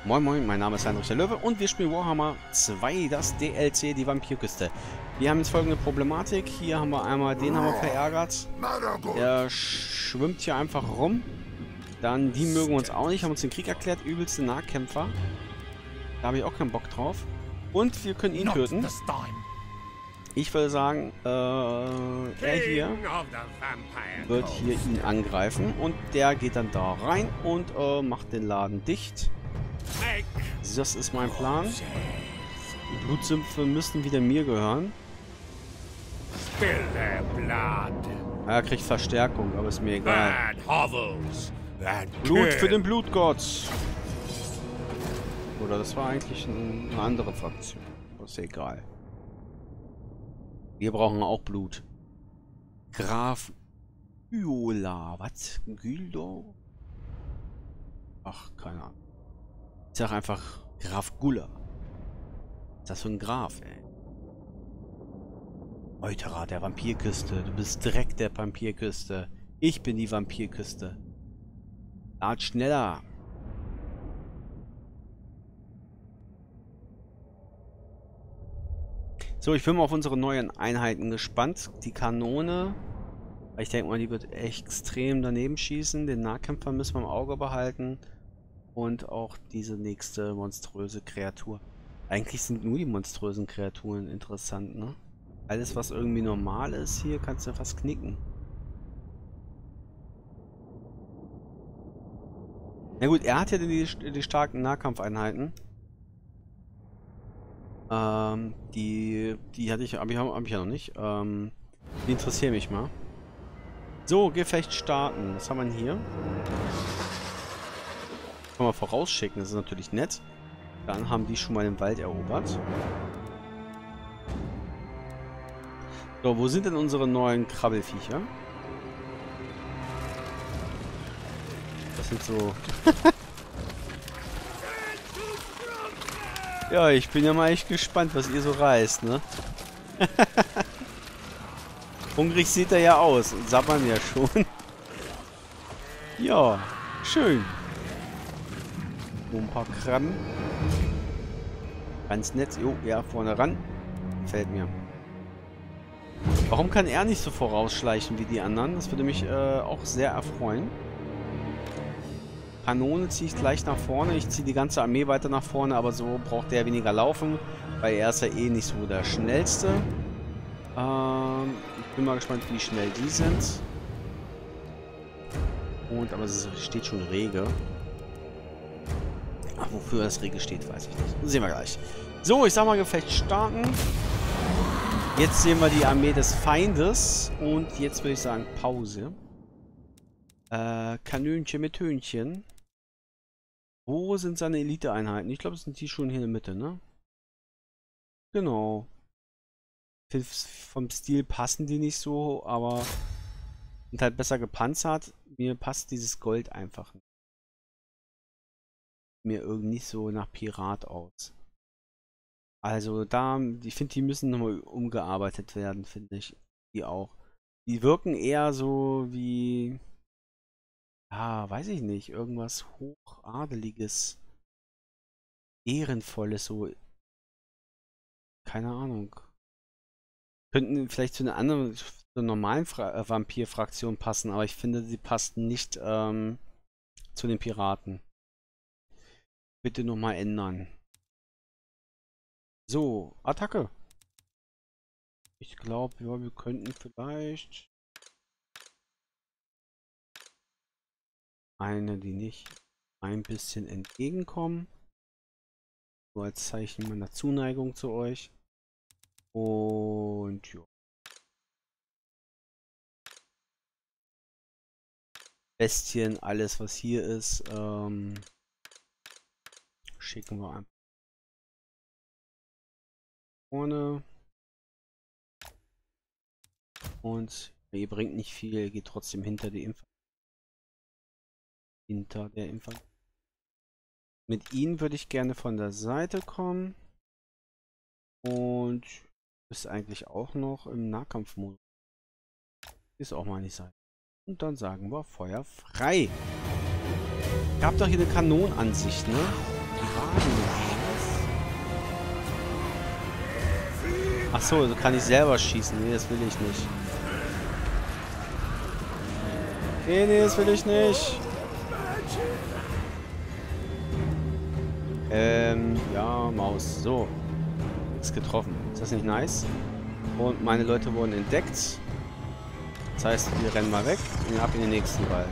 Moin Moin, mein Name ist Heinrich der Löwe und wir spielen Warhammer 2, das DLC, die Vampirküste. Wir haben jetzt folgende Problematik. Hier haben wir einmal, den haben wir verärgert. Der schwimmt hier einfach rum. Dann, die mögen uns auch nicht, haben uns den Krieg erklärt. Übelste Nahkämpfer. Da habe ich auch keinen Bock drauf. Und wir können ihn töten. Ich würde sagen, er hier wird hier ihn angreifen. Und der geht dann da rein und macht den Laden dicht. Das ist mein Plan. Die Blutsümpfe müssen wieder mir gehören. Er kriegt Verstärkung, aber ist mir egal. Blut für den Blutgott. Oder das war eigentlich eine andere Fraktion. Aber ist egal. Wir brauchen auch Blut. Graf Viola. Was? Güldo? Ach, keine Ahnung. Ich sag einfach Graf Gulla. Was ist das für ein Graf, ey? Meuterer der Vampirküste. Du bist direkt der Vampirküste. Ich bin die Vampirküste. Lad schneller. So, ich bin mal auf unsere neuen Einheiten gespannt. Die Kanone. Ich denke mal, die wird extrem daneben schießen. Den Nahkämpfer müssen wir im Auge behalten. Und auch diese nächste monströse Kreatur. Eigentlich sind nur die monströsen Kreaturen interessant, ne? Alles, was irgendwie normal ist, hier kannst du fast knicken. Na gut, er hat ja die starken Nahkampfeinheiten. Die hatte ich, hab ich ja noch nicht. Die interessieren mich mal. So, Gefecht starten. Was haben wir denn hier? Kann man vorausschicken, das ist natürlich nett. Dann haben die schon mal den Wald erobert. So, wo sind denn unsere neuen Krabbelfiecher? Das sind so... Ja, ich bin ja mal echt gespannt, was ihr so reißt, ne? Hungrig sieht er ja aus und sabbern ja schon. Ja, schön. Ein paar Krabben. Ganz nett. Jo, ja, vorne ran. Gefällt mir. Warum kann er nicht so vorausschleichen wie die anderen? Das würde mich auch sehr erfreuen. Kanone ziehe ich gleich nach vorne. Ich ziehe die ganze Armee weiter nach vorne, aber so braucht er weniger laufen, weil er ist ja eh nicht so der Schnellste. Ich bin mal gespannt, wie schnell die sind. Und, aber es steht schon rege. Ach, wofür das Regel steht, weiß ich nicht. Sehen wir gleich. So, ich sag mal, Gefecht starten. Jetzt sehen wir die Armee des Feindes. Und jetzt würde ich sagen, Pause. Kanönchen mit Hühnchen. Wo sind seine Elite-Einheiten? Ich glaube, das sind die schon hier in der Mitte, ne? Genau. Vom Stil passen die nicht so, aber sind halt besser gepanzert. Mir passt dieses Gold einfach nicht. Mir irgendwie nicht so nach Pirat aus. Also da, ich finde, die müssen nochmal umgearbeitet werden, finde ich. Die auch. Die wirken eher so wie, ja, weiß ich nicht, irgendwas Hochadeliges, Ehrenvolles, so, keine Ahnung. Könnten vielleicht zu einer anderen, zu einer normalen Vampir-Fraktion passen, aber ich finde, sie passten nicht zu den Piraten. Bitte nochmal ändern. So, Attacke. Ich glaube, ja, wir könnten vielleicht eine, die nicht ein bisschen entgegenkommen. So als Zeichen meiner Zuneigung zu euch. Und ja. Bestien, alles was hier ist, schicken wir an. Vorne. Und ihr bringt nicht viel, geht trotzdem hinter die Infanterie. Hinter der Infanterie. Mit ihnen würde ich gerne von der Seite kommen. Und ist eigentlich auch noch im Nahkampfmodus. Ist auch mal nicht sein. Und dann sagen wir Feuer frei. Ihr habt doch hier eine Kanonenansicht, ne? Ach so, so kann ich selber schießen. Nee, das will ich nicht. Nee, das will ich nicht. Ja, Maus. So. Ist getroffen. Ist das nicht nice? Und meine Leute wurden entdeckt. Das heißt, wir rennen mal weg und ab in den nächsten Wald.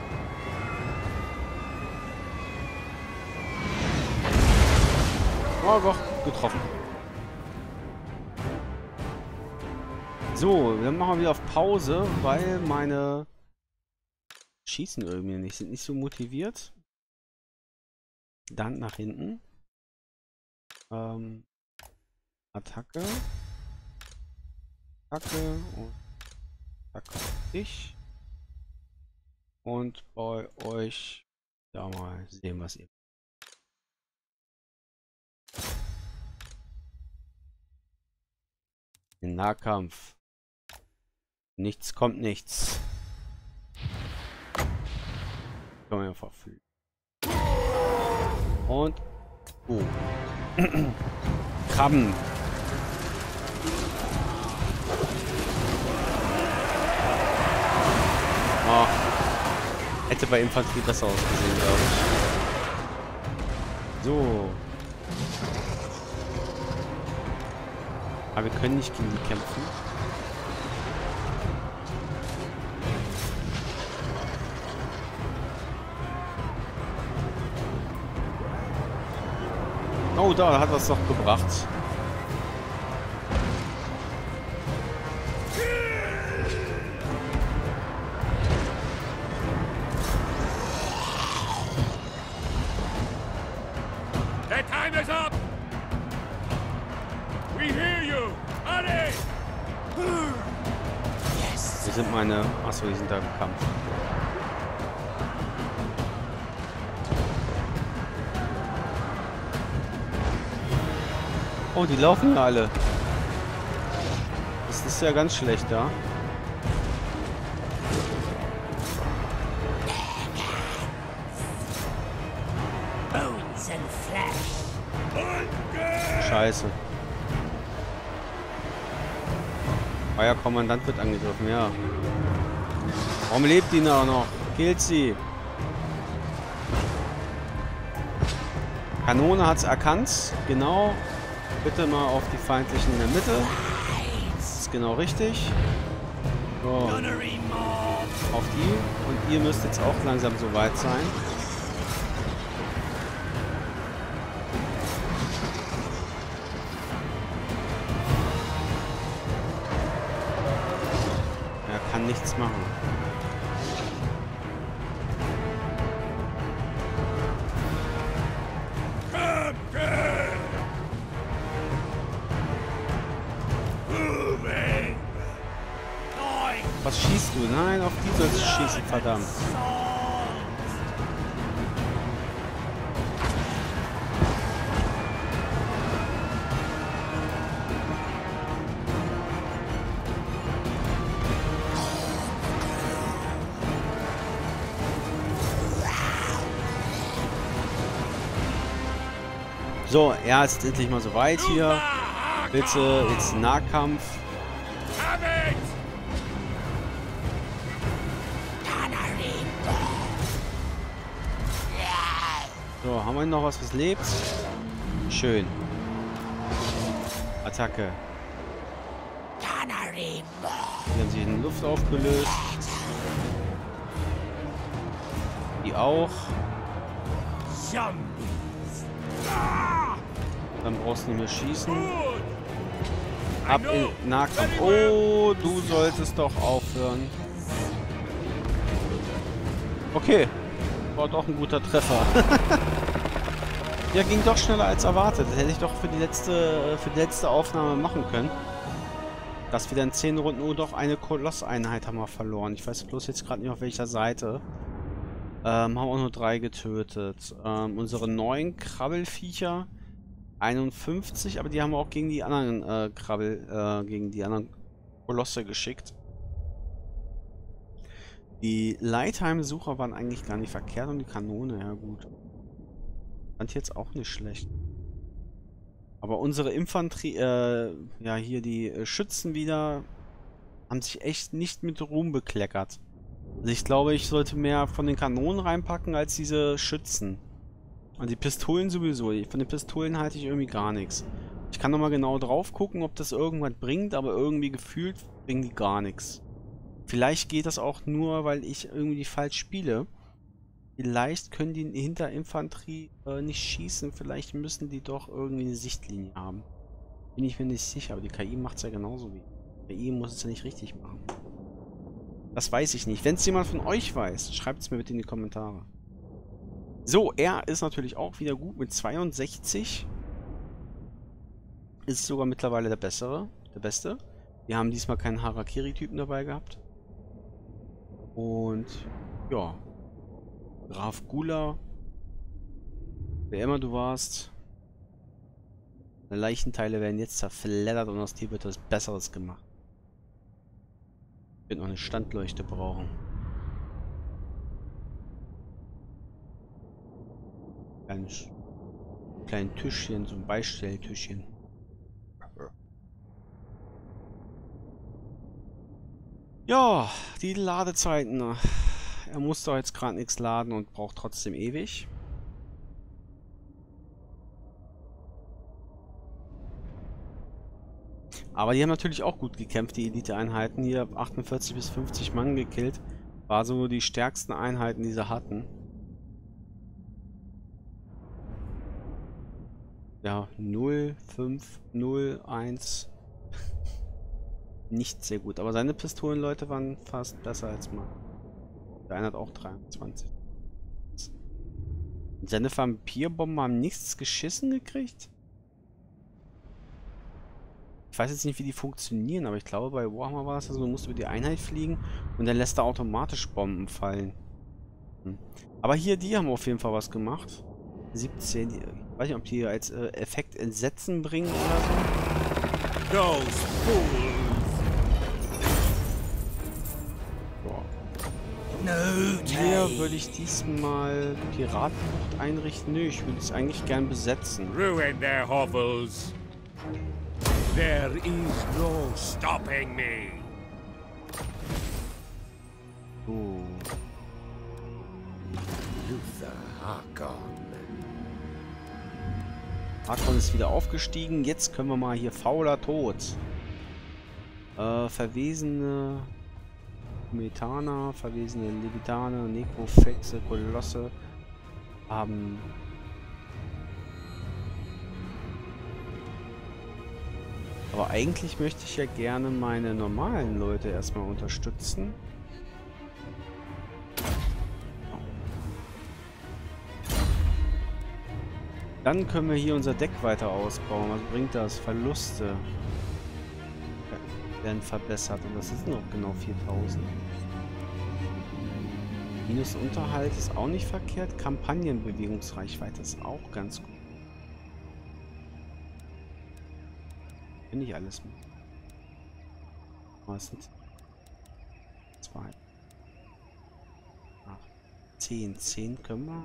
Oh doch, getroffen. So, dann machen wir wieder auf Pause, weil meine schießen irgendwie nicht, sind nicht so motiviert. Dann nach hinten. Attacke. Attacke und Attacke. Ich. Und bei euch da mal sehen, was ihr. Den Nahkampf. Nichts kommt nichts. Können wir verfügen. Und oh. Krabben. Oh. Hätte bei Infanterie besser ausgesehen, glaube ich. So. Aber wir können nicht gegen die kämpfen. Oh, da hat das doch gebracht. The time is up. We hear you. Hurry! Yes. Hier sind meine. Achso, die sind da im Kampf. Oh, die laufen ja alle. Das ist ja ganz schlecht da. Scheiße. Euer Kommandant wird angegriffen, ja. Warum lebt die noch? Killt sie. Kanone hat's erkannt. Genau. Bitte mal auf die Feindlichen in der Mitte. Das ist genau richtig. So. Auf die. Und ihr müsst jetzt auch langsam so weit sein. Er kann nichts machen. Was schießt du? Nein, auf die sollst du schießen, verdammt. So, er ist endlich mal so weit hier. Bitte, jetzt Nahkampf. So, haben wir noch was lebt? Schön. Attacke. Die haben sich in die Luft aufgelöst. Die auch. Dann brauchst du nicht mehr schießen. Ab in Nahkampf. Oh, du solltest doch aufhören. Okay. War doch ein guter Treffer. Ja, ging doch schneller als erwartet. Das hätte ich doch für die letzte Aufnahme machen können. Dass wir dann 10 Runden nur doch eine Kolosseinheit haben wir verloren. Ich weiß bloß jetzt gerade nicht auf welcher Seite. Haben auch nur 3 getötet. Unsere neuen Krabbelviecher 51, aber die haben wir auch gegen die anderen gegen die anderen Kolosse geschickt. Die Lightheim-Sucher waren eigentlich gar nicht verkehrt und die Kanone, ja gut. Fand jetzt auch nicht schlecht. Aber unsere Infanterie, ja hier die Schützen wieder, haben sich echt nicht mit Ruhm bekleckert. Also ich glaube, ich sollte mehr von den Kanonen reinpacken als diese Schützen. Und die Pistolen sowieso. Von den Pistolen halte ich irgendwie gar nichts. Ich kann nochmal genau drauf gucken, ob das irgendwas bringt, aber irgendwie gefühlt bringen die gar nichts. Vielleicht geht das auch nur, weil ich irgendwie falsch spiele. Vielleicht können die Hinterinfanterie nicht schießen. Vielleicht müssen die doch irgendwie eine Sichtlinie haben. Bin ich mir nicht sicher, aber die KI macht es ja genauso wie. Die KI muss es ja nicht richtig machen. Das weiß ich nicht. Wenn es jemand von euch weiß, schreibt es mir bitte in die Kommentare. So, er ist natürlich auch wieder gut mit 62. Ist sogar mittlerweile der Beste. Wir haben diesmal keinen Harakiri-Typen dabei gehabt. Und ja. Graf Gula. Wer immer du warst. Deine Leichenteile werden jetzt zerfleddert und aus dir wird was Besseres gemacht. Ich werde noch eine Standleuchte brauchen. Kleinen Tischchen, so ein Beistelltischchen. Ja, die Ladezeiten. Er muss doch jetzt gerade nichts laden und braucht trotzdem ewig. Aber die haben natürlich auch gut gekämpft, die Elite-Einheiten. Hier 48 bis 50 Mann gekillt. War so die stärksten Einheiten, die sie hatten. Ja, 0, 5, 0, 1. Nicht sehr gut. Aber seine Pistolen, Leute, waren fast besser als mal. Der eine hat auch 23. Und seine Vampirbomben haben nichts geschissen gekriegt? Ich weiß jetzt nicht, wie die funktionieren, aber ich glaube, bei Warhammer war es so, du musst über die Einheit fliegen und dann lässt er automatisch Bomben fallen. Aber hier, die haben auf jeden Fall was gemacht. 17, ich weiß nicht, ob die als Effekt Entsetzen bringen oder so. Those fools! Hier würde ich diesmal Piratenbucht einrichten. Nö, ich würde es eigentlich gern besetzen. Ruin their hovels. There is no stopping me. Oh. Luther Harkon. Harkon ist wieder aufgestiegen. Jetzt können wir mal hier fauler Tod. Verwesene Metana, verwesene Levitane, Nekrofexe, Kolosse haben aber eigentlich möchte ich ja gerne meine normalen Leute erstmal unterstützen. Dann können wir hier unser Deck weiter ausbauen. Was bringt das? Verluste werden verbessert und das sind noch genau 4000. Minusunterhalt ist auch nicht verkehrt. Kampagnenbewegungsreichweite ist auch ganz gut. Bin ich alles mit. Was sind 2, 8, 10 können wir.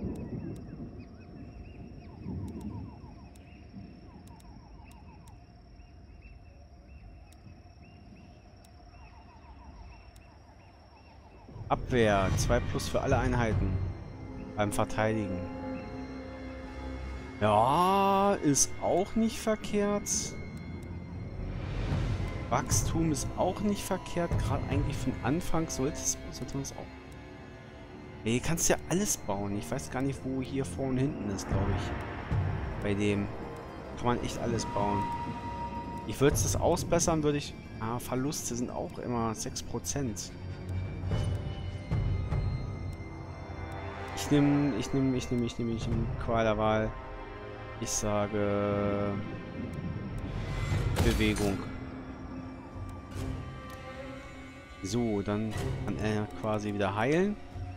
Abwehr, 2+ für alle Einheiten beim Verteidigen. Ja, ist auch nicht verkehrt. Wachstum ist auch nicht verkehrt. Gerade eigentlich für den Anfang sollte man es auch. Ja, hier kannst du ja alles bauen. Ich weiß gar nicht, wo hier vorne und hinten ist, glaube ich. Bei dem kann man echt alles bauen. Ich würde es das ausbessern, würde ich... Ah, Verluste sind auch immer 6%. Ich nehme Qual der Wahl. Ich sage Bewegung. So, dann kann er quasi wieder heilen.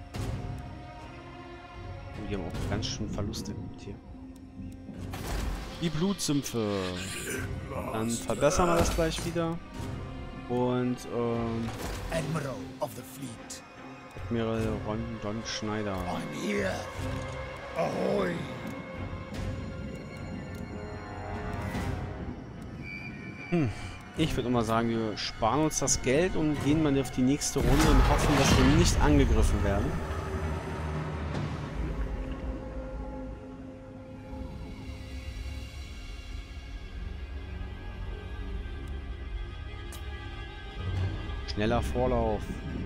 Und wir haben auch ganz schön Verluste gehabt hier. Die Blutsümpfe. Dann verbessern wir das gleich wieder. Und Admiral of the Fleet. Admiral Don Schneider. I'm here. Ahoy. Ich würde immer sagen, wir sparen uns das Geld und gehen mal auf die nächste Runde und hoffen, dass wir nicht angegriffen werden. Schneller Vorlauf.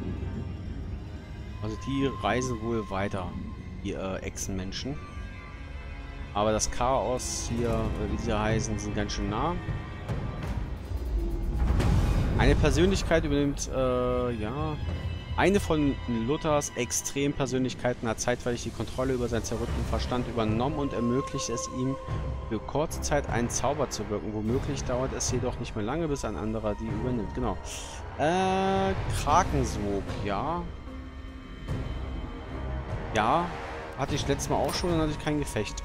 Also die reisen wohl weiter, die Echsenmenschen. Aber das Chaos hier, wie sie heißen, sind ganz schön nah. Eine Persönlichkeit übernimmt, ja, eine von Luthers Extrempersönlichkeiten hat zeitweilig die Kontrolle über seinen zerrütteten Verstand übernommen und ermöglicht es ihm, für kurze Zeit einen Zauber zu wirken. Womöglich dauert es jedoch nicht mehr lange, bis ein anderer die übernimmt. Genau. Krakensog, ja. Ja, hatte ich letztes Mal auch schon, dann hatte ich kein Gefecht.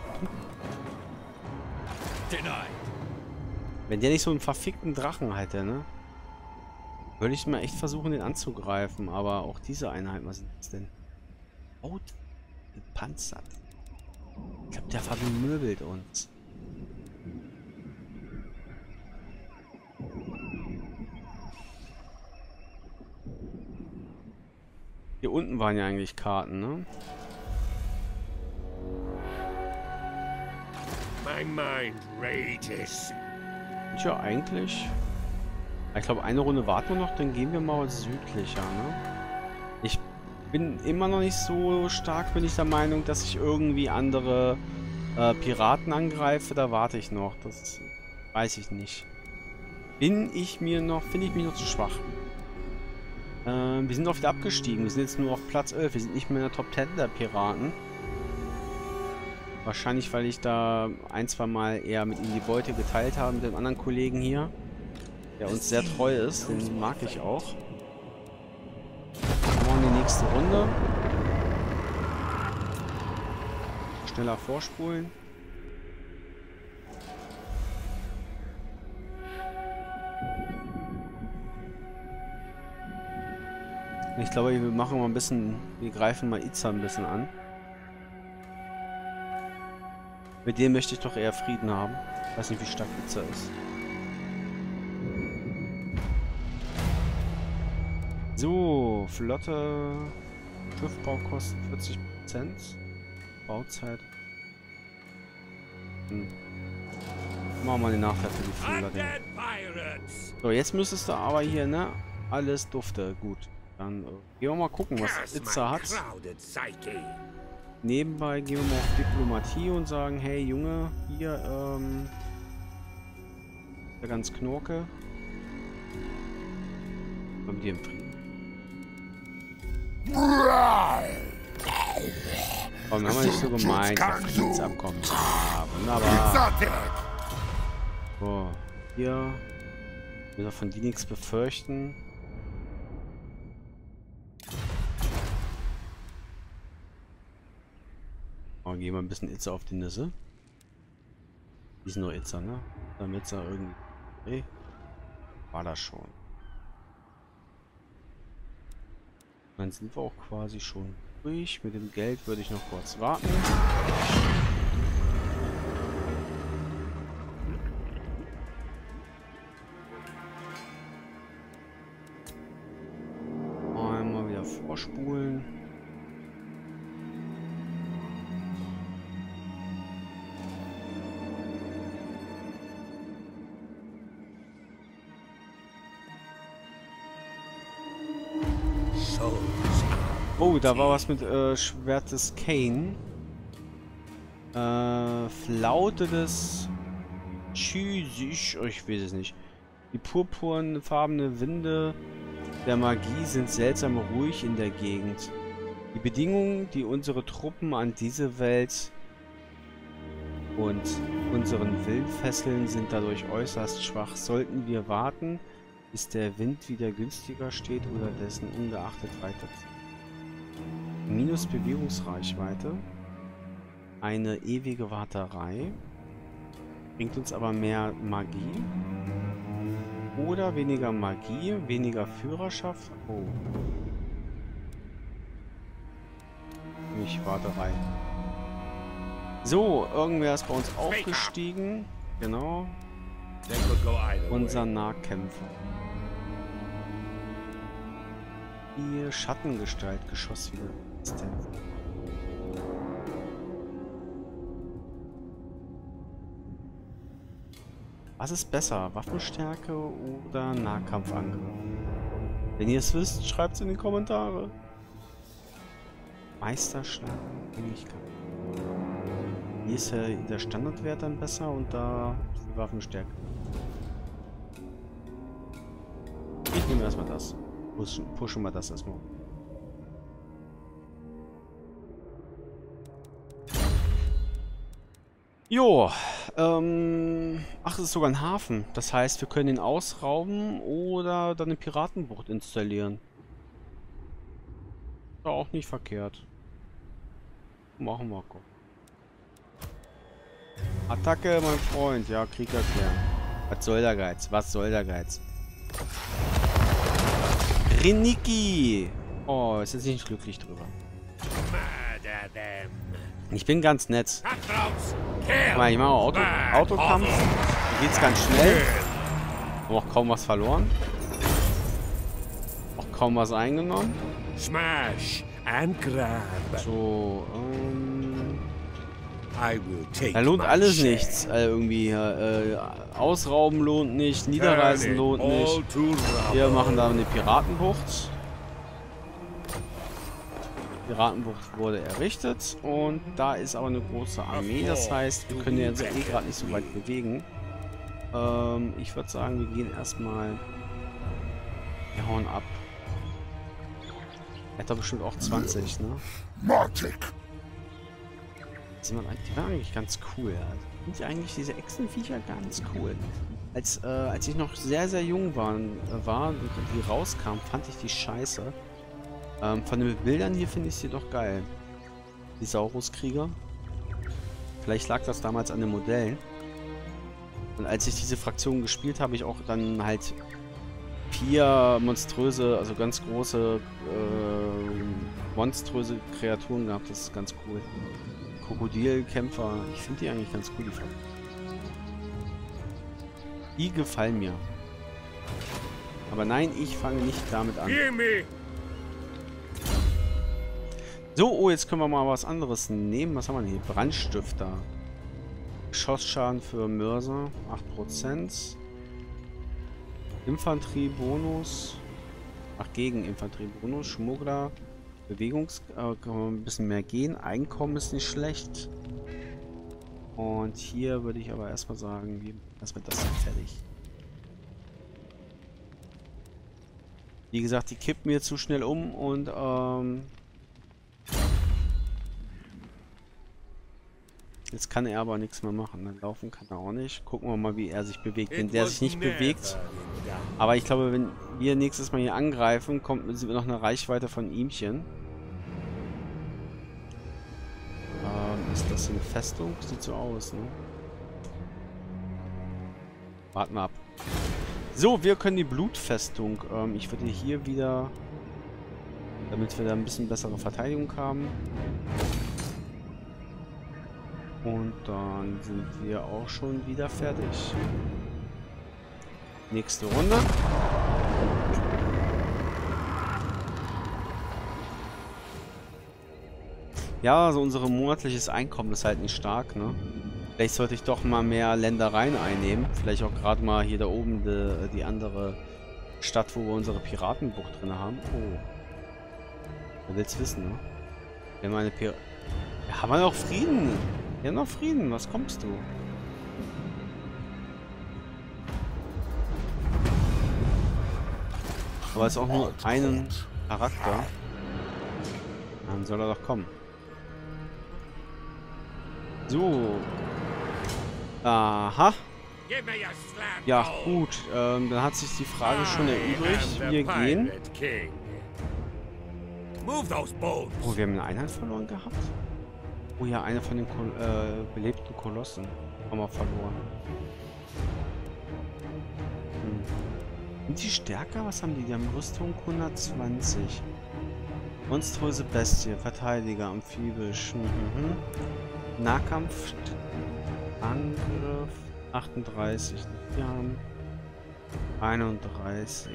Wenn der nicht so einen verfickten Drachen hätte, ne? Würde ich mal echt versuchen, den anzugreifen. Aber auch diese Einheit, was ist das denn? Oh, gepanzert. Ich glaube, der vermöbelt uns. Hier unten waren ja eigentlich Karten, ne? My mind rages. Ja, eigentlich. Ich glaube, eine Runde warten wir noch, dann gehen wir mal südlicher, ne? Ich bin immer noch nicht so stark, bin ich der Meinung, dass ich irgendwie andere Piraten angreife. Da warte ich noch. Das weiß ich nicht. Finde ich mich noch zu schwach. Wir sind oft abgestiegen. Wir sind jetzt nur auf Platz 11. Wir sind nicht mehr in der Top 10 der Piraten. Wahrscheinlich, weil ich da ein, zwei Mal eher mit ihm die Beute geteilt habe, mit dem anderen Kollegen hier. Der uns sehr treu ist. Den mag ich auch. Dann machen wir die nächste Runde. Schneller vorspulen. Ich glaube, wir machen mal ein bisschen, wir greifen mal Itza ein bisschen an. Mit dem möchte ich doch eher Frieden haben. Ich weiß nicht, wie stark Itza ist. So, Flotte. Schiffbau kostet 40%. Bauzeit. Machen wir mal den Nachteil für die Flieger. So, jetzt müsstest du aber hier, ne? Alles dufte. Gut. Dann gehen wir mal gucken, was Itza hat. Nebenbei gehen wir mal auf Diplomatie und sagen, hey Junge, hier, der ganz Knorke. Kommen die im Frieden. Warum haben wir nicht so gemeint? Friedensabkommen. Ja, wunderbar. So, hier. Ich will von die nichts befürchten. Oh, gehen wir ein bisschen Itza auf die Nüsse. Die ist nur Itza, ne? Damit er irgendwie. Hey, war das schon. Dann sind wir auch quasi schon durch. Mit dem Geld würde ich noch kurz warten. Einmal wieder vorspulen. Oh, da war was mit Schwert des Kane. Flaute des Tschüsisch. Oh, ich weiß es nicht. Die purpurnfarbene Winde der Magie sind seltsam ruhig in der Gegend. Die Bedingungen, die unsere Truppen an diese Welt und unseren Willen fesseln, sind dadurch äußerst schwach. Sollten wir warten, bis der Wind wieder günstiger steht oder dessen ungeachtet weiterziehen. Minus Bewegungsreichweite. Eine ewige Warterei. Bringt uns aber mehr Magie. Oder weniger Magie, weniger Führerschaft. Oh. Nicht Warterei. So, irgendwer ist bei uns aufgestiegen. Genau. They could go either Unser way. Nahkämpfer. Die Schattengestalt, Geschosswille. Was ist denn? Was ist besser? Waffenstärke oder Nahkampfangriff? Wenn ihr es wisst, schreibt es in die Kommentare. Meisterschlag, Fähigkeit. Hier ist ja der Standardwert dann besser und da ist die Waffenstärke. Ich nehme erstmal das. Pushen wir das erstmal. Jo, ach, es ist sogar ein Hafen. Das heißt, wir können ihn ausrauben oder dann eine Piratenbucht installieren. Ist auch nicht verkehrt. Machen wir. Attacke, mein Freund. Ja, Krieg erklären. Was soll der Geiz? Was soll der Geiz? Reniki! Oh, ist jetzt nicht glücklich drüber. Murder them. Ich bin ganz nett. Cutthroats, Guck kill. mal, ich mache Autokampf. Da geht's ganz schnell. Auch kaum was verloren. Auch kaum was eingenommen. Smash and grab. So, I will take da lohnt my alles share. nichts. Irgendwie, Ausrauben lohnt nicht, Niederreißen Turn it lohnt all nicht. to rubble. Wir machen da eine Piratenbucht. Die Piratenbucht wurde errichtet und da ist aber eine große Armee. Das heißt, wir können jetzt eh gerade nicht so weit bewegen. Ich würde sagen, wir gehen erstmal. Wir hauen ab. Er hat doch bestimmt auch 20, ne? Die waren eigentlich ganz cool. Also, finde ich eigentlich diese Echsenviecher ganz cool. Als ich noch sehr, sehr jung war und die rauskam, fand ich die scheiße. Von den Bildern hier finde ich sie doch geil. Die Saurus-Krieger. Vielleicht lag das damals an den Modellen. Und als ich diese Fraktion gespielt habe, ich auch dann halt 4 monströse, also ganz große, monströse Kreaturen gehabt. Das ist ganz cool. Krokodilkämpfer. Ich finde die eigentlich ganz cool, die Fraktion. Die gefallen mir. Aber nein, ich fange nicht damit an. Gimme. So, oh, jetzt können wir mal was anderes nehmen. Was haben wir denn hier? Brandstifter. Schossschaden für Mörser. 8%. Infanteriebonus. Ach, gegen Infanteriebonus. Schmuggler. Kann man ein bisschen mehr gehen. Einkommen ist nicht schlecht. Und hier würde ich aber erstmal sagen, erstmal das hier fertig. Wie gesagt, die kippt mir zu schnell um und jetzt kann er aber nichts mehr machen. Dann laufen kann er auch nicht. Gucken wir mal, wie er sich bewegt. Wenn der sich nicht bewegt. Aber ich glaube, wenn wir nächstes Mal hier angreifen, sind wir noch eine Reichweite von ihmchen. Ist das eine Festung? Sieht so aus, ne? Warten wir ab. So, wir können die Blutfestung. Ich würde hier wieder, damit wir da ein bisschen bessere Verteidigung haben. Und dann sind wir auch schon wieder fertig. Nächste Runde. Ja, also unser monatliches Einkommen ist halt nicht stark, ne? Vielleicht sollte ich doch mal mehr Ländereien einnehmen. Vielleicht auch gerade mal hier da oben die andere Stadt, wo wir unsere Piratenbucht drin haben. Oh. Wer will's wissen, ne? Wir haben eine ja, haben wir noch Frieden? Wir haben noch Frieden. Was kommst du? Aber es ist auch nur einen Charakter. Dann soll er doch kommen. So. Aha. Give me your slab Ja, bowl. gut. Dann hat sich die Frage schon erübrigt. I am Wir the gehen. Pirate King. Move those boats. Oh, wir haben eine Einheit verloren gehabt. Oh ja, eine von den belebten Kolossen haben wir verloren. Sind die stärker? Was haben die? Die haben Rüstung 120. Monströse Bestie, Verteidiger, amphibisch. Nahkampf, Angriff. 38. Wir haben 31.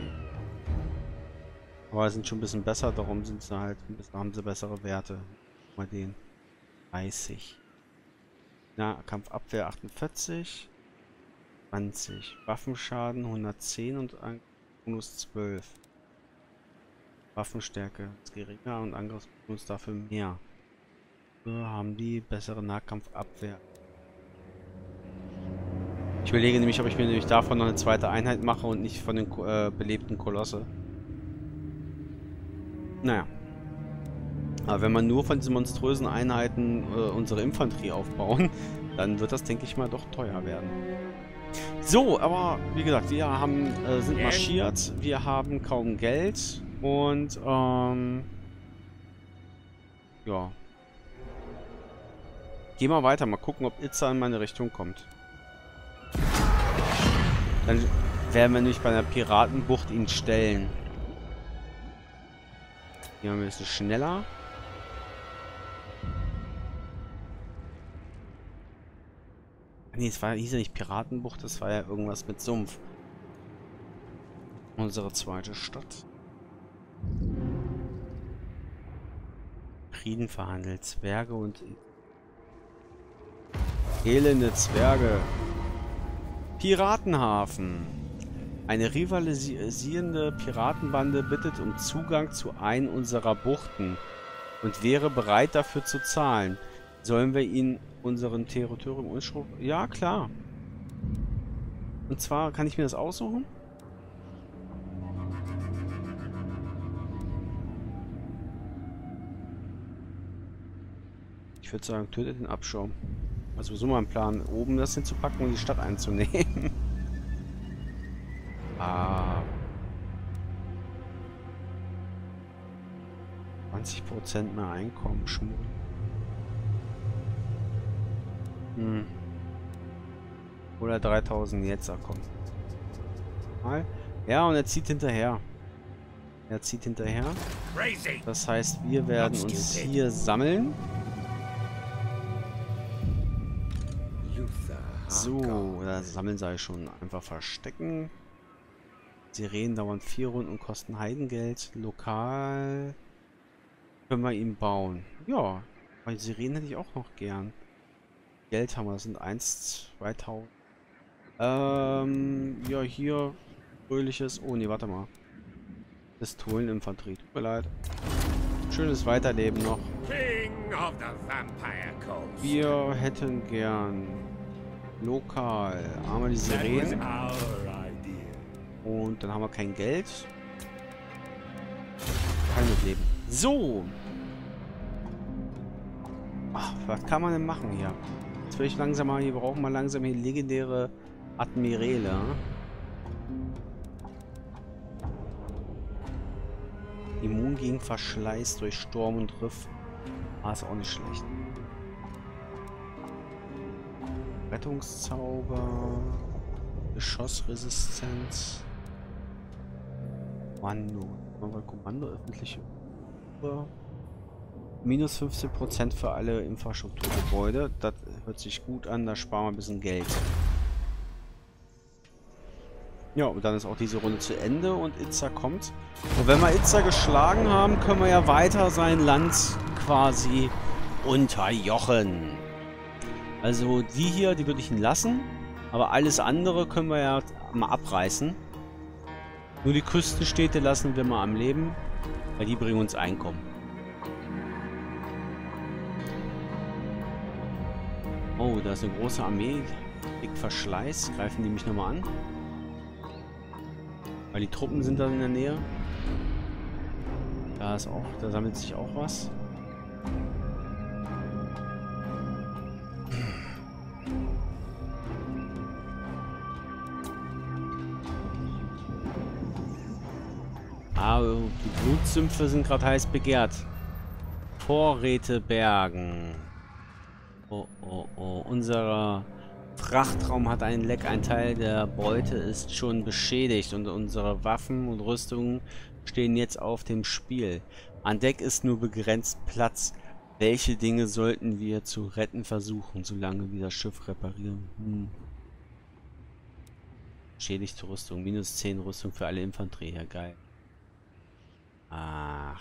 Aber sind schon ein bisschen besser, darum sind sie halt ein bisschen, haben sie bessere Werte. Mal den 30. Na, Kampfabwehr 48. 20. Waffenschaden 110 und Angriffsbonus 12. Waffenstärke ist geringer und Angriffsbonus dafür mehr. So haben die bessere Nahkampfabwehr. Ich überlege nämlich, ob ich mir nämlich davon noch eine zweite Einheit mache und nicht von den belebten Kolosse. Naja. Aber wenn man nur von diesen monströsen Einheiten unsere Infanterie aufbauen, dann wird das, denke ich mal, doch teuer werden. So, aber wie gesagt, wir haben, sind marschiert, wir haben kaum Geld und ja. Gehen wir weiter, mal gucken, ob Itza in meine Richtung kommt. Dann werden wir nämlich bei der Piratenbucht ihn stellen. Hier haben wir ein bisschen schneller. Nee, es hieß ja nicht Piratenbucht, das war ja irgendwas mit Sumpf. Unsere zweite Stadt. Frieden verhandelt. Zwerge und elende Zwerge. Piratenhafen. Eine rivalisierende Piratenbande bittet um Zugang zu einem unserer Buchten und wäre bereit dafür zu zahlen. Sollen wir ihnen unseren Territorium unschrubben? Ja, klar. Und zwar, kann ich mir das aussuchen? Ich würde sagen, tötet den Abschaum. Also so mal ein Plan, oben das hinzupacken und die Stadt einzunehmen. Ah. 20% mehr Einkommen, Schmuck. Oder 3000 jetzt kommen. Mal. Ja, und er zieht hinterher. Er zieht hinterher. Das heißt, wir werden uns hier sammeln. So, da sammeln sei schon. Einfach verstecken. Sirenen dauern 4 Runden und kosten Heidengeld. Lokal können wir ihn bauen. Ja, weil Sirenen hätte ich auch noch gern. Geld haben wir, das sind 2000. Ja, hier fröhliches. Oh ne, warte mal. Pistoleninfanterie. Tut mir leid. Schönes Weiterleben noch. Wir hätten gern lokal. Einmal die Sirenen. Und dann haben wir kein Geld. Kein Mitleben. So. Ach, was kann man denn machen hier? Jetzt will ich langsam mal, hier brauchen wir langsam hier legendäre Admiräle. Immun gegen Verschleiß durch Sturm und Riff. Ah, ist auch nicht schlecht. Rettungszauber. Geschossresistenz. Kommando öffentliche Uhr. Minus 15% für alle Infrastrukturgebäude. Das hört sich gut an, da sparen wir ein bisschen Geld. Ja, und dann ist auch diese Runde zu Ende und Itza kommt. Und wenn wir Itza geschlagen haben, können wir ja weiter sein Land quasi unterjochen. Also die hier, die würde ich ihn lassen. Aber alles andere können wir ja mal abreißen. Nur die Küstenstädte lassen wir mal am Leben, weil die bringen uns Einkommen. Oh, da ist eine große Armee. Dick Verschleiß. Greifen die mich nochmal an? Weil die Truppen sind da in der Nähe. Da ist auch, da sammelt sich auch was. Aber die Blutsümpfe sind gerade heiß begehrt. Vorräte bergen. Oh, oh, oh. Unser Frachtraum hat einen Leck. Ein Teil der Beute ist schon beschädigt und unsere Waffen und Rüstungen stehen jetzt auf dem Spiel. An Deck ist nur begrenzt Platz. Welche Dinge sollten wir zu retten versuchen, solange wir das Schiff reparieren? Schädigte Rüstung. Minus 10 Rüstung für alle Infanterie. Ja, geil. Ach.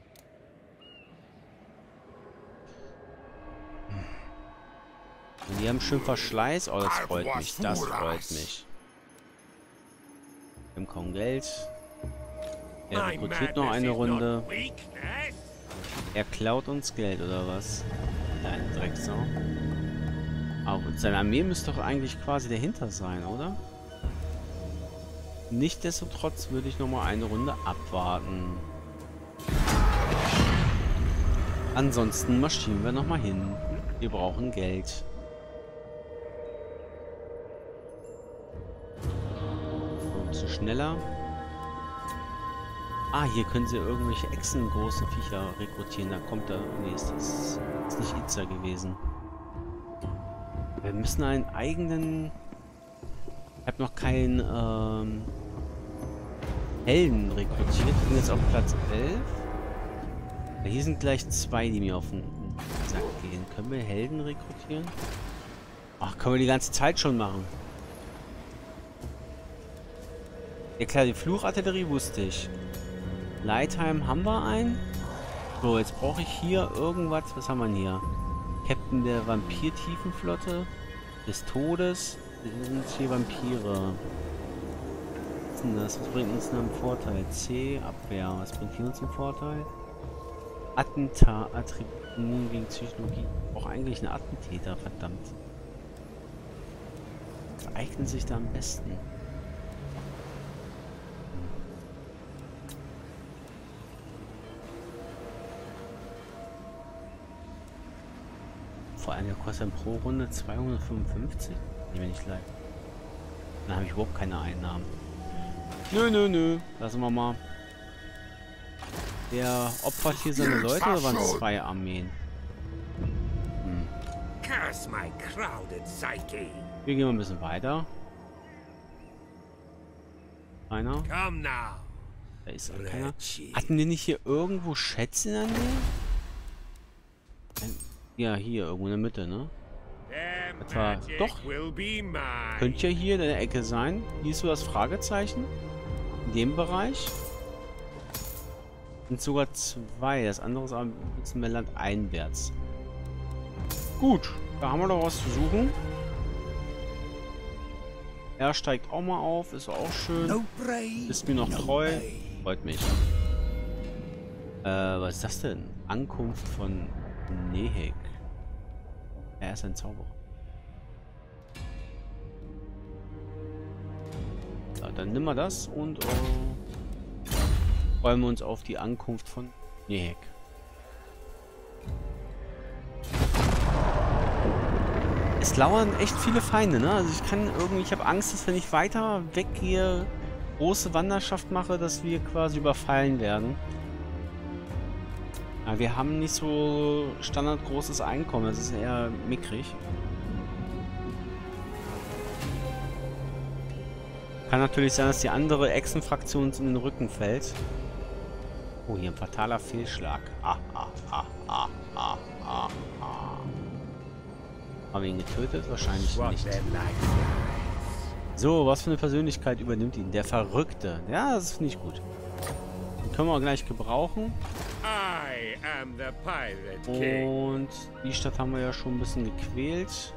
Und die haben schön Verschleiß. Oh, das freut mich. Das freut mich. Wir haben kaum Geld. Er rekrutiert noch eine Runde. Er klaut uns Geld, oder was? Dein Drecksau. Aber seine Armee müsste doch eigentlich quasi dahinter sein, oder? Nichtsdestotrotz würde ich noch mal eine Runde abwarten. Ansonsten marschieren wir noch mal hin. Wir brauchen Geld. So, ein bisschen schneller. Ah, hier können sie irgendwelche Echsengroße Viecher rekrutieren. Da kommt er. Nee, ist nicht Itza gewesen. Wir müssen einen eigenen... Ich habe noch keinen Helden rekrutiert. Ich bin jetzt auf Platz 11. Ja, hier sind gleich 2, die mir auf den Sack gehen. Können wir Helden rekrutieren? Ach, können wir die ganze Zeit schon machen. Ja klar, die Fluchartillerie wusste ich. Leitheim haben wir einen. So, jetzt brauche ich hier irgendwas. Was haben wir denn hier? Captain der Vampir-Tiefenflotte des Todes. Das sind hier Vampire. Was ist denn das? Was bringt uns denn einen Vorteil? C, Abwehr. Was bringt hier uns einen Vorteil? Attentat, Attribution gegen Psychologie. Auch eigentlich ein Attentäter, verdammt. Was eignet sich da am besten? Vor allem, der kostet pro Runde 255. Wenn ich leid. Dann habe ich überhaupt keine Einnahmen. Nö. Lassen wir mal. Der opfert hier seine Leute oder waren es 2 Armeen? Wir gehen mal ein bisschen weiter. Einer. Da ist auch keiner. Hatten wir nicht hier irgendwo Schätze in der Nähe? Ja, hier irgendwo in der Mitte, ne? Etwa, doch. Könnte ja hier in der Ecke sein. Hier ist so das Fragezeichen. In dem Bereich. Sind sogar 2. Das andere ist aber ein bisschen mehr landeinwärts. Gut. Da haben wir doch was zu suchen. Er steigt auch mal auf. Ist auch schön. Ist mir noch treu. Freut mich. Was ist das denn? Ankunft von Nehek. Er ist ein Zauberer. Ja, dann nehmen wir das und freuen wir uns auf die Ankunft von Nehek. Es lauern echt viele Feinde, ne? Also ich habe Angst, dass wenn ich weiter weggehe, große Wanderschaft mache, dass wir quasi überfallen werden. Ja, wir haben nicht so standardgroßes Einkommen, das ist eher mickrig. Kann natürlich sein, dass die andere Echsenfraktion uns in den Rücken fällt. Oh, hier ein fataler Fehlschlag. Haben wir ihn getötet? Wahrscheinlich nicht. So, was für eine Persönlichkeit übernimmt ihn? Der Verrückte. Ja, das finde ich gut. Den können wir auch gleich gebrauchen. Und die Stadt haben wir ja schon ein bisschen gequält.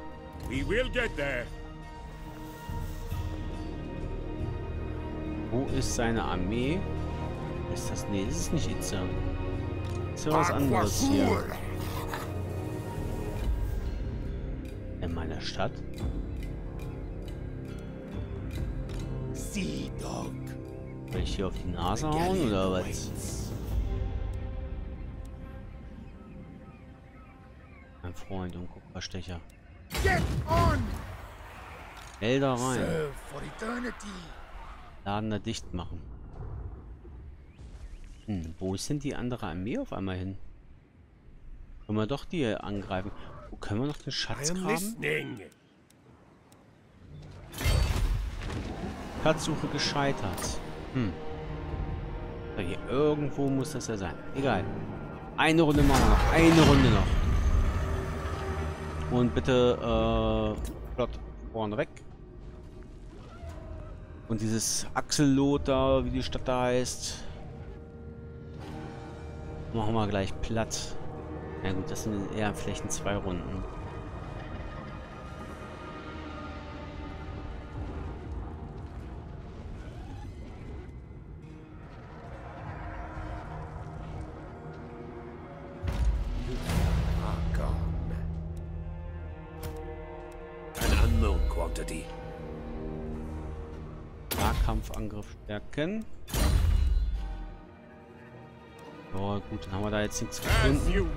Wo ist seine Armee? Ist das? Nee, das ist nicht Itza. Das ist ja was anderes hier. In meiner Stadt? Will ich hier auf die Nase hauen oder was? Mein Freund und Kupferstecher. Schnell da rein. Laden da dicht machen. Wo ist denn die andere Armee auf einmal hin? Können wir doch die angreifen? Wo können wir noch den Schatz graben? Schatzsuche gescheitert. Hier irgendwo muss das ja sein. Egal. Eine Runde machen wir noch. Eine Runde noch. Und bitte flott vorne weg. Und dieses Axellot da, wie die Stadt da heißt, machen wir gleich platt. Na gut, das sind eher vielleicht in 2 Runden. Nahkampfangriff stärken. Oh, gut, dann haben wir da jetzt nichts gefunden.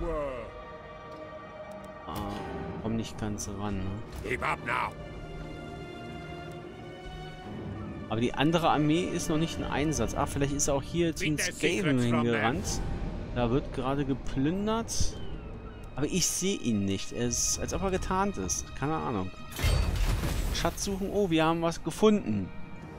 Komm nicht ganz ran, ne? Aber die andere Armee ist noch nicht in Einsatz. Ach, vielleicht ist er auch hier zum Skaven hingerannt. Da wird gerade geplündert. Aber ich sehe ihn nicht. Er ist, als ob er getarnt ist. Keine Ahnung. Schatz suchen. Oh, wir haben was gefunden.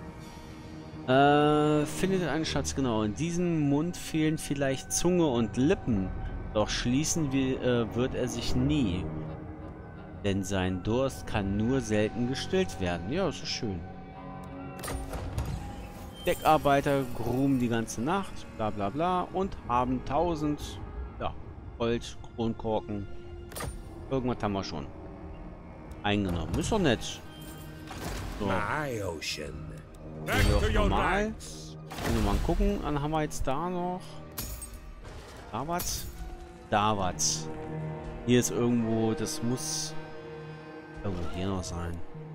Findet einen Schatz, genau. In diesem Mund fehlen vielleicht Zunge und Lippen. Doch schließen wird er sich nie. Denn sein Durst kann nur selten gestillt werden. Ja, das ist schön. Deckarbeiter gruben die ganze Nacht, bla bla bla, und haben 1000 Gold, Kronkorken. Irgendwas haben wir schon eingenommen. Ist doch nett. So. Gehen wir auf normal. Mal gucken. Dann haben wir jetzt da noch. Da was? Da was. Hier ist irgendwo, das muss irgendwo hier noch sein.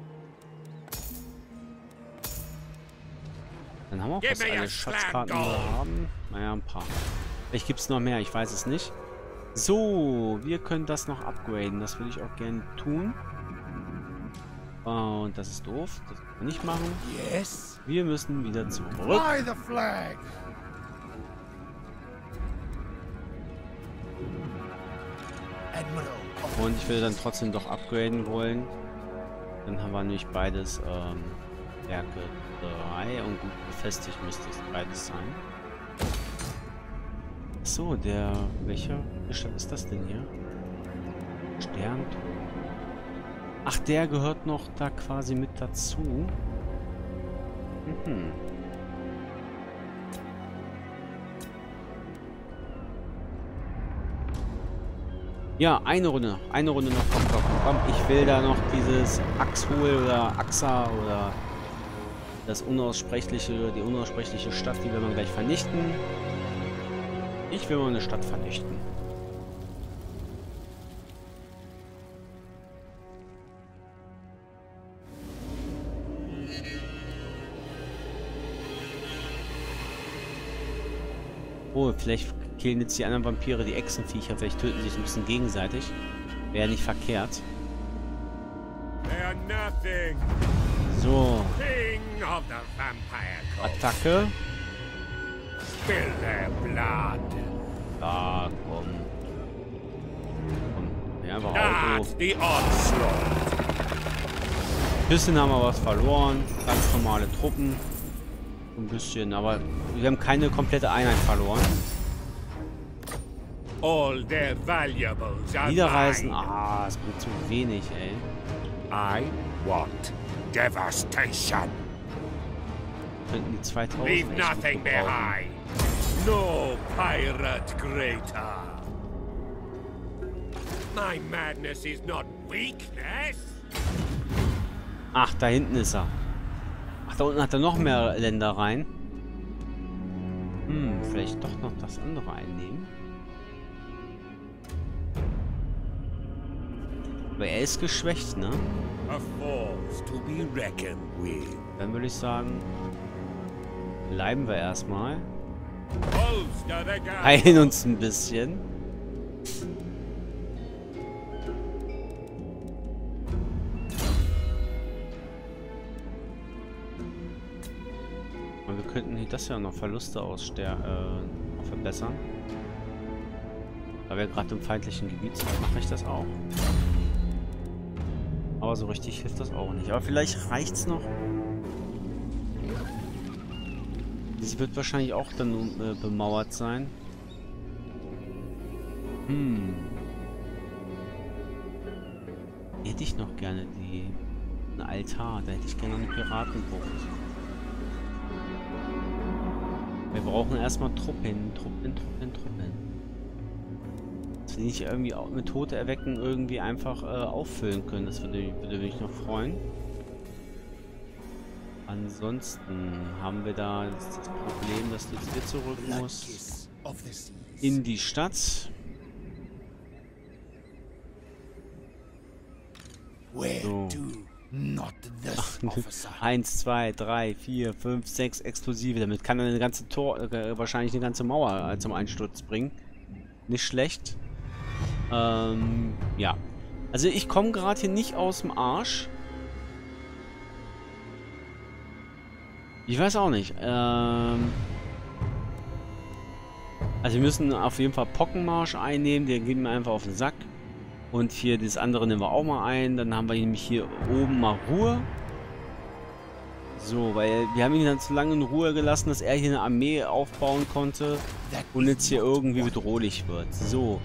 Dann haben wir auch fast alle Schatzkarten, die wir haben. Naja, ein paar. Vielleicht gibt es noch mehr, ich weiß es nicht. So, wir können das noch upgraden. Das will ich auch gerne tun. Und das ist doof. Das können wir nicht machen. Yes. Wir müssen wieder zurück. Und ich will dann trotzdem doch upgraden wollen. Dann haben wir nämlich beides Werke 3 und gut befestigt müsste es beides sein. So, welcher Stadt ist das denn hier? Stern. Ach, der gehört noch da quasi mit dazu. Mhm. Ja, eine Runde noch. Komm. Ich will da noch dieses Axhol oder Axa oder das die unaussprechliche Stadt, die will man gleich vernichten. Ich will mal eine Stadt vernichten. Oh, vielleicht killen jetzt die anderen Vampire die Echsenviecher. Vielleicht töten sie sich ein bisschen gegenseitig. Wäre nicht verkehrt. So. Attacke. Da, komm. Ja, aber Auto. Bisschen haben wir was verloren. Ganz normale Truppen. Ein bisschen, aber wir haben keine komplette Einheit verloren. Niederreißen, es bringt zu wenig, ey. I want devastation. Könnten die 2000 Leave nothing behind. No pirate greater. My madness is not weakness. Ach, da hinten ist er. Ach, da unten hat er noch mehr Länder rein. Vielleicht doch noch das andere einnehmen. Aber er ist geschwächt, ne? A force to be reckoned with. Dann würde ich sagen, bleiben wir erstmal. Heilen uns ein bisschen. Und wir könnten das ja noch Verluste verbessern. Da wir gerade im feindlichen Gebiet sind, mache ich das auch. Aber so richtig hilft das auch nicht. Aber vielleicht reicht's noch. Sie wird wahrscheinlich auch dann bemauert sein. Hätte ich noch gerne einen Altar. Da hätte ich gerne eine Piratenbucht. Wir brauchen erstmal Truppen. Dass wir nicht irgendwie auch mit Tote erwecken irgendwie einfach auffüllen können. Das würde mich noch freuen. Ansonsten haben wir da das Problem, dass du jetzt hier zurück musst in die Stadt. So. 1, 2, 3, 4, 5, 6 Explosive. Damit kann er eine ganze wahrscheinlich eine ganze Mauer zum Einsturz bringen. Nicht schlecht. Ja. Also ich komme gerade hier nicht aus dem Arsch. Ich weiß auch nicht. Also wir müssen auf jeden Fall Pockenmarsch einnehmen. Der geht mir einfach auf den Sack. Und hier das andere nehmen wir auch mal ein. Dann haben wir nämlich hier oben mal Ruhe. So, weil wir haben ihn dann zu lange in Ruhe gelassen, dass er hier eine Armee aufbauen konnte. Und jetzt hier irgendwie bedrohlich wird. So.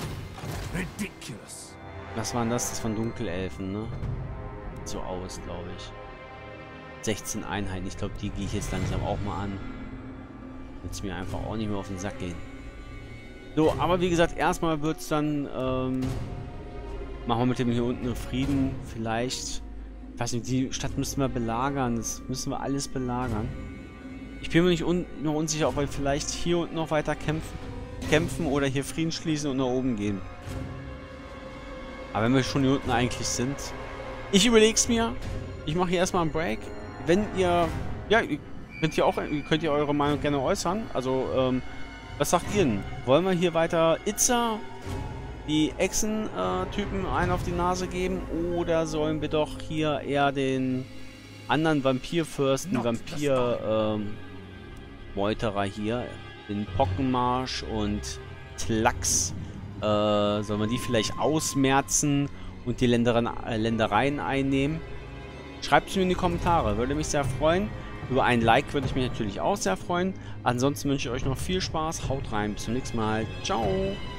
Was waren das? Das waren Dunkelelfen, ne? So aus, glaube ich. 16 Einheiten. Ich glaube, die gehe ich jetzt langsam auch mal an. Wird es mir einfach auch nicht mehr auf den Sack gehen. So, aber wie gesagt, erstmal wird es dann, machen wir mit dem hier unten einen Frieden. Vielleicht, ich weiß nicht, die Stadt müssen wir belagern. Das müssen wir alles belagern. Ich bin mir nicht noch unsicher, ob wir vielleicht hier unten noch weiter kämpfen oder hier Frieden schließen und nach oben gehen. Aber wenn wir schon hier unten eigentlich sind. Ich überlege es mir. Ich mache hier erstmal einen Break. Wenn ihr, ja, könnt ihr eure Meinung gerne äußern. Also, was sagt ihr denn? Wollen wir hier weiter Itza, die Echsen-Typen, einen auf die Nase geben? Oder sollen wir doch hier eher den anderen Vampirfürsten, Vampir-Meuterer hier, den Pockenmarsch und Tlax, sollen wir die vielleicht ausmerzen und die Ländereien einnehmen? Schreibt es mir in die Kommentare, würde mich sehr freuen. Über ein Like würde ich mich natürlich auch sehr freuen. Ansonsten wünsche ich euch noch viel Spaß. Haut rein, bis zum nächsten Mal. Ciao!